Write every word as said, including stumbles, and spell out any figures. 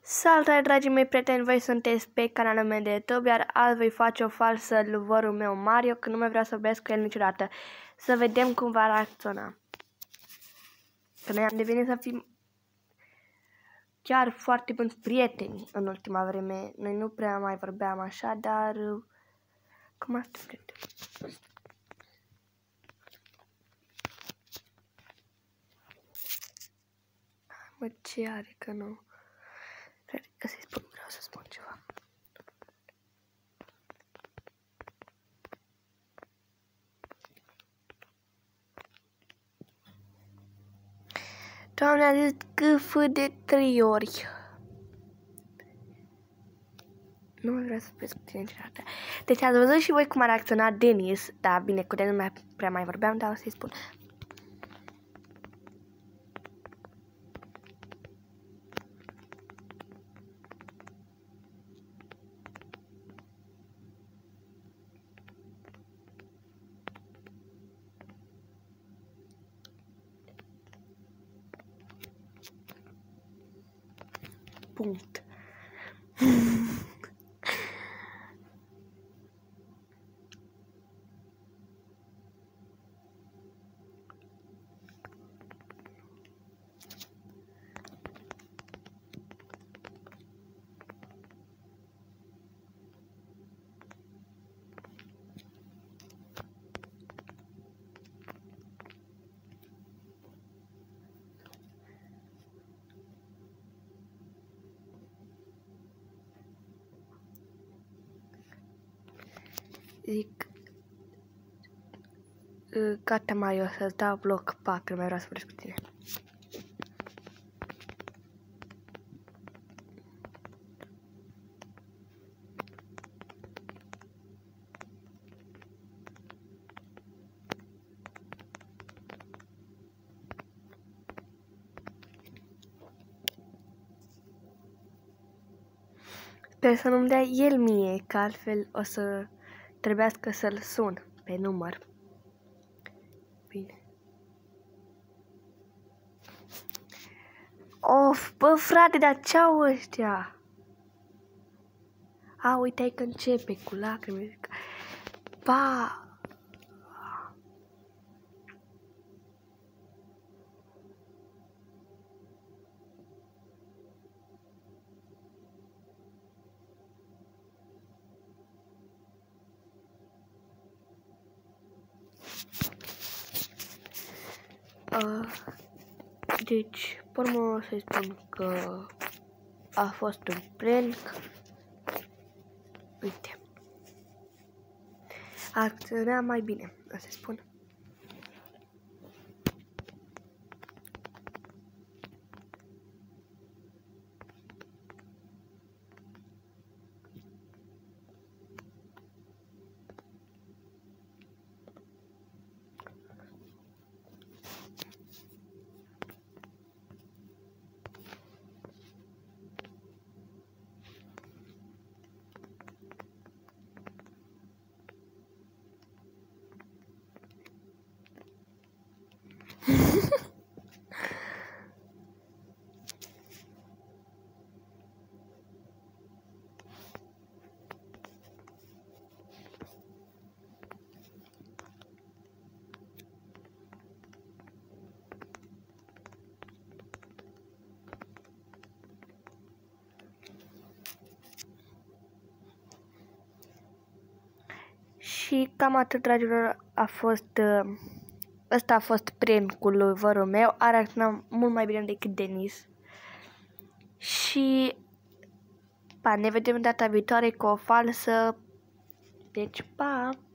Salutare, dragii mei prieteni, voi sunteți pe canalul meu de YouTube, iar azi voi face o falsă lui vărul meu Mario, că nu mai vreau să vorbesc cu el niciodată. Să vedem cum va reacționa. Că noi am devenit să fim chiar foarte buni prieteni în ultima vreme. Noi nu prea mai vorbeam așa, dar cum ar fi prieteni? Mă, ce are că nu? Cred că să-i spun, vreau să spun ceva. Doamne, a zis gâfă de trei ori. Nu mai vreau să vorbesc cu tine niciodată. Deci ați văzut și voi cum a reacționat Denis. Da, bine, cu Denis nu mai prea mai vorbeam, dar o să-i spun. Punct. Zic, gata Mario, să-ți dau bloc, pac, nu mai vreau să vorbesc cu tine. Sper să nu-mi dea el mie, că altfel o să trebuiască să-l sun pe număr. Bine. Of, bă, frate, dar ce-au ăștia? A, uite că începe cu lacrimi. Pa! Uh, deci, pe urmă o să-i spun că a fost un prank. Uite. Acționa mai bine, o să-i spun. Și cam atât, dragilor, a fost, uh, ăsta a fost prank-ul lui vărul meu, a reacționat mult mai bine decât Denis. Și, pa, ne vedem data viitoare cu o falsă, deci, pa!